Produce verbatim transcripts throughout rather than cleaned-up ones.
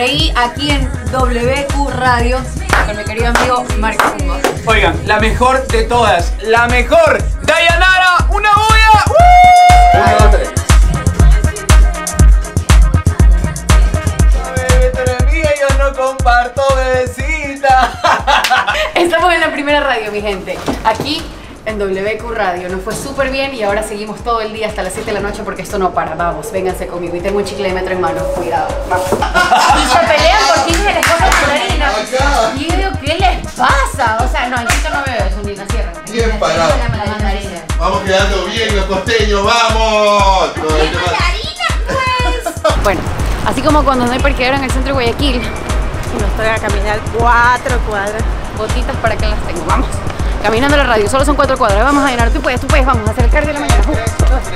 Creí aquí en W Q Radio con mi querido amigo Marco Hugo. Oigan, la mejor de todas, la mejor, Dayanara, una bulla. ¡Uh! Uno, dos, tres. Bebé, tú eres mía, yo no comparto, bebecita. Estamos en la primera radio, mi gente. Aquí en W Q Radio. Nos fue súper bien y ahora seguimos todo el día hasta las siete de la noche porque esto no para. Vamos, vénganse conmigo. Y tengo un chicle de metro en mano. Cuidado. Vamos. Y se pelean por quién se les pone mandarina. Y yo digo, ¿qué les pasa? O sea, no, el chico no bebe eso, ni la cierra. Bien parado. La mandarina. Vamos quedando bien los costeños, vamos. Pues. Bueno, así como cuando no hay parqueadero en el centro de Guayaquil. Y nos toca caminar cuatro cuadras. Botitas para que las tengo. Vamos. Caminando la radio, solo son cuatro cuadras. Vamos a llenar, tú puedes, tú puedes, vamos a hacer el cardio de la mañana. Uh,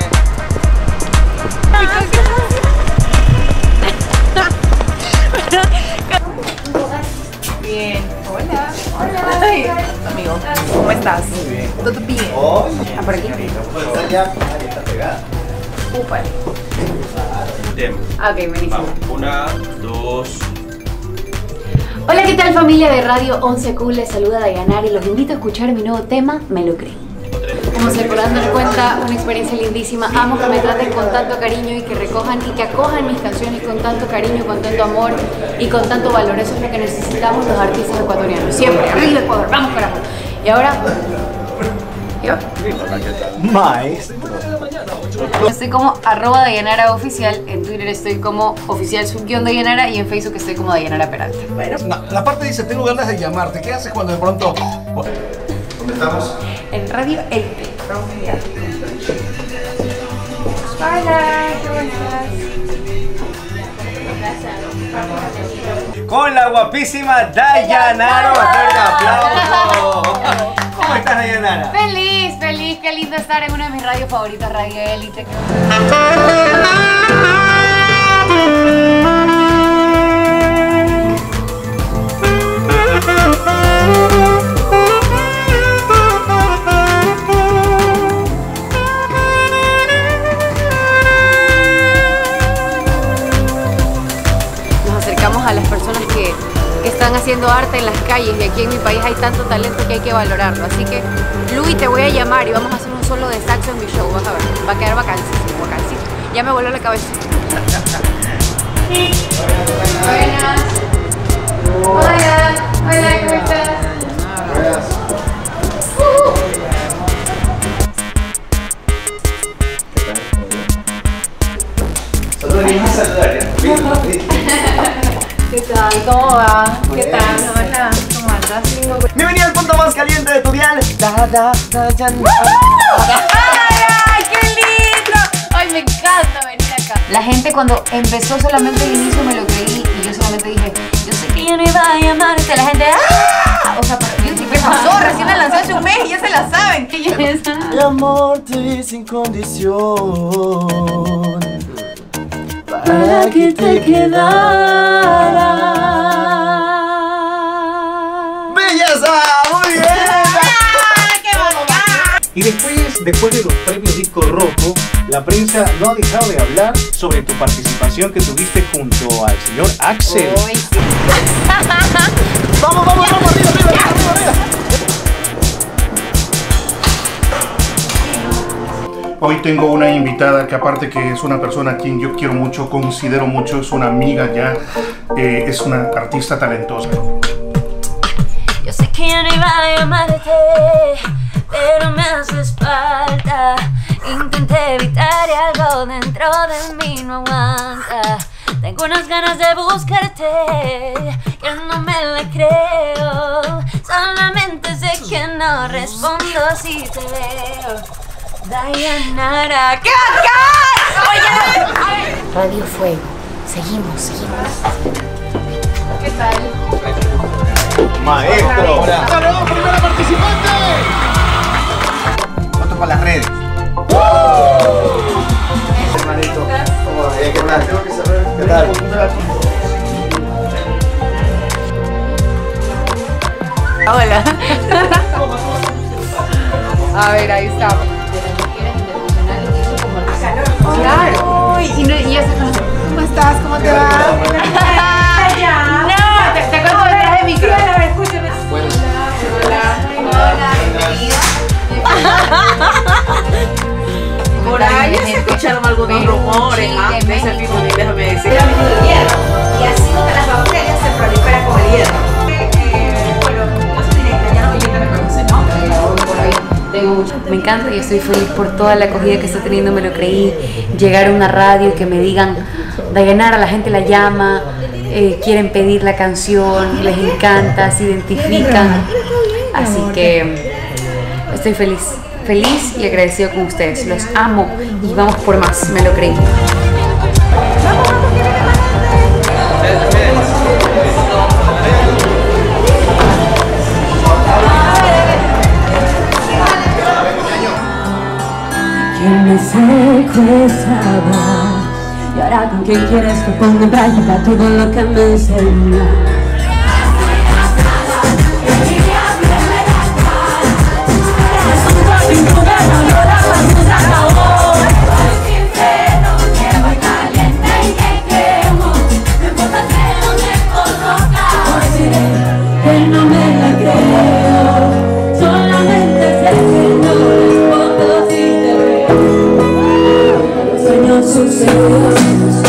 Bien. Hola. Hola. Ay, amigo, ¿cómo estás? Muy bien. ¿Todo bien? Oh, Ah, por aquí. ya, ahí está pegada. Upa. Tema. Ah, ok, buenísimo. Vamos, una, dos. Hola, ¿qué tal familia de Radio once Q? Les saluda Dayanara y los invito a escuchar mi nuevo tema, Me lo creí. Como se podrán dar cuenta, una experiencia lindísima. Amo que me traten con tanto cariño y que recojan y que acojan mis canciones con tanto cariño, con tanto amor y con tanto valor. Eso es lo que necesitamos los artistas ecuatorianos. Siempre, arriba Ecuador, vamos carajo. Y ahora, yo Maestro. estoy como arroba Dayanara oficial, en Twitter estoy como oficial subguión Dayanara y en Facebook estoy como Dayanara Peralta. No, la parte dice, tengo ganas de llamarte. ¿Qué haces cuando de pronto...? ¿Dónde estamos? En Radio Eite. Hola, ¿cómo estás? Con la guapísima Dayanara. Un fuerte aplauso. ¿Cómo estás, Dayanara? Feliz, feliz, qué lindo estar en una de mis radios favoritas, Radio Élite. Nos acercamos a las personas que, que están haciendo arte en las calles y aquí en mi país hay tanto talento que hay que valorarlo. Así que, Luis, te voy a llamar y vamos a hacer un solo de saxo en mi show. Vas a ver, va a quedar vacancísimo, vacancísimo. Ya me voló la cabeza. Buenas. Hola. Hola, ¿cómo estás? Saludos, venimos a saludar ya. ¿Qué tal? ¿Cómo va? ¿Qué tal? Hola, ¿cómo andas? Bienvenida al punto más caliente de tu dial. Da, da, Dayanara. ¡Ay, qué lindo! ¡Ay, me encanta venir acá! La gente cuando empezó solamente el inicio me lo creí y yo solamente dije, yo sé que yo no iba a llamarte. La gente, ¡ah! O sea, pero yo dije, ¿qué pasó? Recién la lanzó hace un mes y ya se la saben. Y yo, El amor te vi sin condición para que te quedaras. ¡Belleza! ¡Muy bien! ¡Qué bacán! Y después, después de los premios Disco Rojo, la prensa no ha dejado de hablar sobre tu participación que tuviste junto al señor Axel. uy, sí. ¡Vamos, vamos, vamos! ¡Arriba, arriba, arriba, arriba! Hoy tengo una invitada que aparte que es una persona a quien yo quiero mucho, considero mucho, es una amiga ya, eh, es una artista talentosa. Yo sé que yo no iba a llamarte, pero me haces falta. Intenté evitar y algo dentro de mí no aguanta. Tengo unas ganas de buscarte, que no me la creo. Solamente sé que no respondo si te veo. Dayanara, ¿qué acá? Oye, Radio Fuego. Seguimos, seguimos. ¿Qué tal? Maestro. ¡Ganó, primera participante! Foto para las redes. Hermanito, ¿cómo va? ¿Qué tal? Tengo que saber. ¿Qué tal? Hola. A ver, ahí estamos. Claro. Uy, y, no, y eso, ¿cómo estás? ¿Cómo te va? encanta y estoy feliz por toda la acogida que está teniendo Me Lo Creí. Llegar a una radio y que me digan, Dayanara, la gente la llama, eh, quieren pedir la canción, les encanta, se identifican. Así que estoy feliz, feliz y agradecido con ustedes. Los amo y vamos por más, Me Lo Creí. Que me secuestraba y ahora con quién quieres que ponga en práctica todo lo que me enseñó. Que no me la creo, solamente sé que no respondo si te veo. Los sueños suceden.